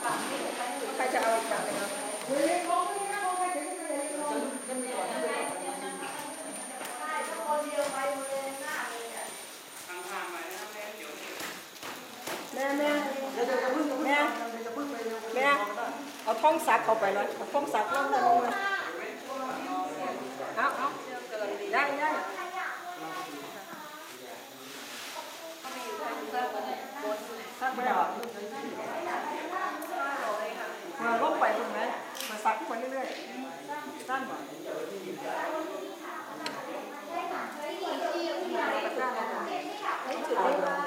ใครจะเอาอีกฝั่งหนึ่งครับแม่เอาท้องซักเข้าไปเลยเอาท้องซักลงเลยเอาได้ซักไม่ได้มาลงไปตรงไหนมาซักไปเรื่อยๆด้านบ่ด้าน